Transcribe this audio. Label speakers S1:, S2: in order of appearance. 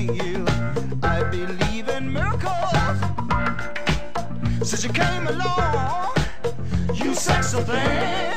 S1: you. I believe in miracles. Since you came along, you sexy thing.